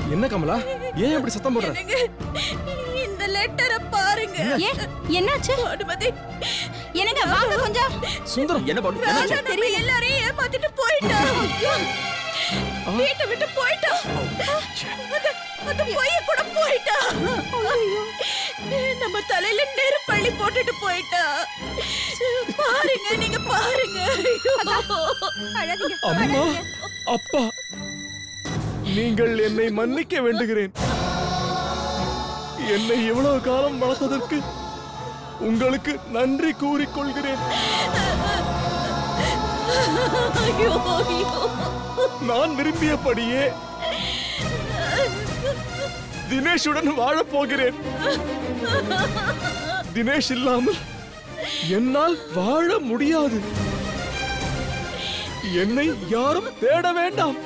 என்ன கமலா, ஏன் இப்படி சத்தம் போடுற? இந்த லெட்டரை பாருங்க. என்னாச்சு அனுமதி? என்னங்க வாங்க கொஞ்சம். சுந்தரம் என்ன பண்ணு? ராஜா தெரியல, எல்லாரையும் ஏமாத்திட்டு போயிட்டா. வீட்டை விட்டு போயிட்டா. அந்த பைய கூட போயிட்டா. நம்ம தலையில நெருப்பள்ளி போட்டுட்டு போயிட்டா. பாருங்க, நீங்க பாருங்க. அம்மா, அப்பா, நீங்கள் என்னை மன்னிக்க வேண்டுகிறேன். என்னை இவ்வளவு காலம் வளர்த்ததற்கு உங்களுக்கு நன்றி கூறிக்கொள்கிறேன். நான் விரும்பியபடியே தினேஷுடன் வாழப் போகிறேன். தினேஷ் இல்லாமல் என்னால் வாழ முடியாது. என்னை யாரும் தேட வேண்டாம்.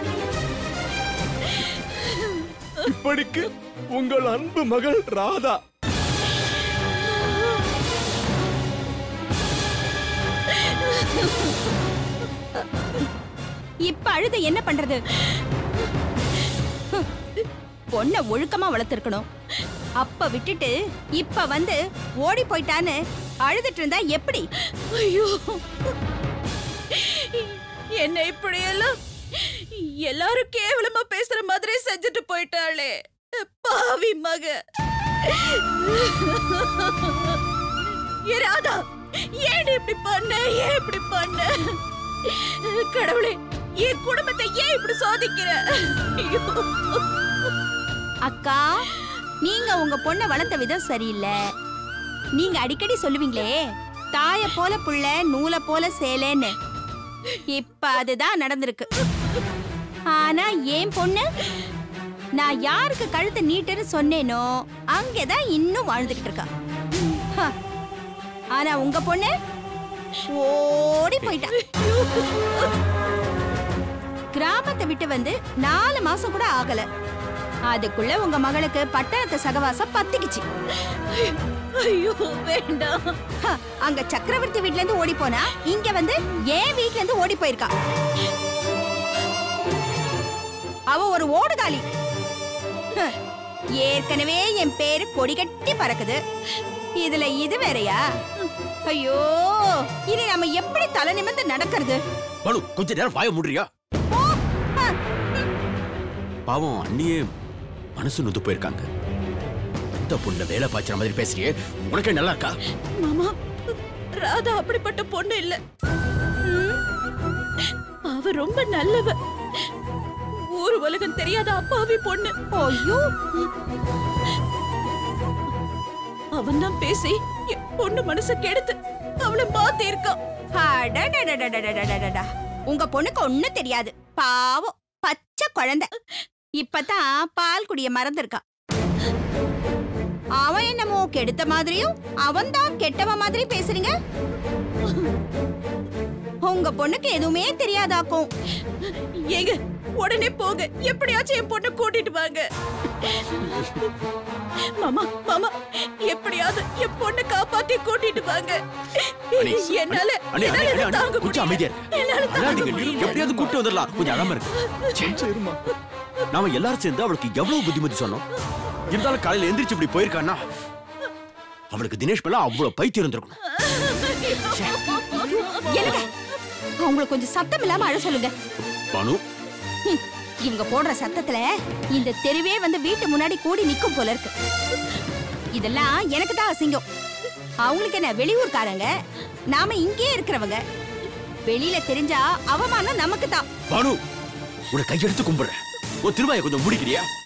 இப்படிக்கு உங்கள் அன்பு மகள் ராதா. இப்ப அழுத என்ன பண்றது? பொண்ண ஒழுக்கமா வளர்த்திருக்கணும். அப்ப விட்டுட்டு இப்ப வந்து ஓடி போயிட்டான்னு அழுதுட்டு இருந்தா எப்படி? ஐயோ, என்ன இப்படி எல்லாம் எல்லாரும் கேவலமா பேசுற மாதிரி செஞ்சுட்டு போயிட்டாளே பாவி மக. ராதா, ஏன் இப்படி பண்ண? ஏன் இப்படி பண்ண? கடவுளே, என் குடும்பத்தை ஏன் இப்படி சோதிக்கிற? அக்கா, நீங்க உங்க பொண்ணை வளர்த்த விதம் சரியில்லை. நீங்க அடிக்கடி சொல்லுவீங்களே, தாய போல புள்ள நூலை போல சேலைன்னு. இப்ப அதுதான் நடந்திருக்கு. ஆனா என் பொண்ணு, நான் யாருக்கு கழுத்தை நீட்டுன்னு சொன்னேனோ அங்கேதான் இன்னும் வாழ்ந்துகிட்டு இருக்கா. ஆனா உங்க பொண்ணு ஓடி போயிட்டா. கிராமத்தை விட்டு வந்து 4 மாசம் கூட ஆகல. அதுக்குள்ள உங்க மகளுக்கு பட்டணத்து சகவாசம் பத்திக்குச்சு. ஐயோ வேண்டாம். அங்க சக்கரவர்த்தி வீட்ல இருந்து ஓடி போனா இங்க வந்து ஏன் வீட்ல இருந்து ஓடி போயிருக்கா. அவ ஒரு ஓடுகாலி. ஏற்கனவே என் பேரு கொடி கட்டி பறக்குது. இதுல இது வேறயா? ஐயோ, இனி நம்ம எப்படி தலை நிமிர்ந்து நடக்கிறது? பானு, கொஞ்ச நேரம் வாய மூடுறியா? பாவம் அண்ணியே மனசு நொந்து போயிருக்காங்க. இந்த பொண்ணு வேலை பாய்ச்சற மாதிரி பேசுறியே, உனக்கே நல்லா இருக்கா? மாமா, ராதா அப்படிப்பட்ட பொண்ணு இல்ல. அவ ரொம்ப நல்லவ. ஊர் உலகம் தெரியாத அப்பாவி பொண்ணு. ஐயோ, அவன் தான் பேசி என் பொண்ணு மனச கெடுத்து அவளை மாத்தி இருக்கான். உங்க பொண்ணுக்கு ஒண்ணும் தெரியாது. பாவம் பச்சை குழந்தை. இப்பதான் பால் குடிய மறந்துருக்கா. அவன் என்னமோ கெடுத்த மாதிரியும் அவன் தான் கெட்டவ மாதிரி பேசுறீங்க. உங்க பொண்ணுக்கு எதுவுமே தெரியாதாக்கும். ஏங்க, உடனே போங்க. எப்படியாச்சும் என் பொண்ணை கூட்டிட்டு வாங்க. மாமா, மாமா, எப்படியாவது என் பொண்ணை காப்பாத்தி கூட்டிட்டு வாங்க. என்னால தாங்க முடியல. எப்படியாவது கூட்டி வந்துடலாம். கொஞ்சம் அழாம இருக்கு. நாம எல்லாரும் சேர்ந்து அவளுக்கு எவ்வளவு புத்திமதி சொன்னோம். இருந்தாலும் காலையில எந்திரிச்சு இப்படி போயிருக்கான்னா அவளுக்கு தினேஷ் மேல அவ்வளவு பைத்தியம் இருந்திருக்கணும். அவங்களுக்கு கொஞ்சம் சத்தம் இல்லாம அழ சொல்லுங்க. பானு, இவங்க போடுற சத்தத்துல இந்த தெருவே வந்து வீட்டு முன்னாடி கூடி நிக்கும் போல இருக்கு. இதெல்லாம் எனக்கு தான் அசிங்கம். அவங்களுக்கு என்ன வெளியூர்காரங்க, நாம இங்கே இருக்கிறவங்க. வெளியில தெரிஞ்சா அவமானம் நமக்கு தான். பானு, உன கையெடுத்து கும்பிடுறேன். ஒரு திருவாயை கொஞ்சம் முடிக்கிறியா?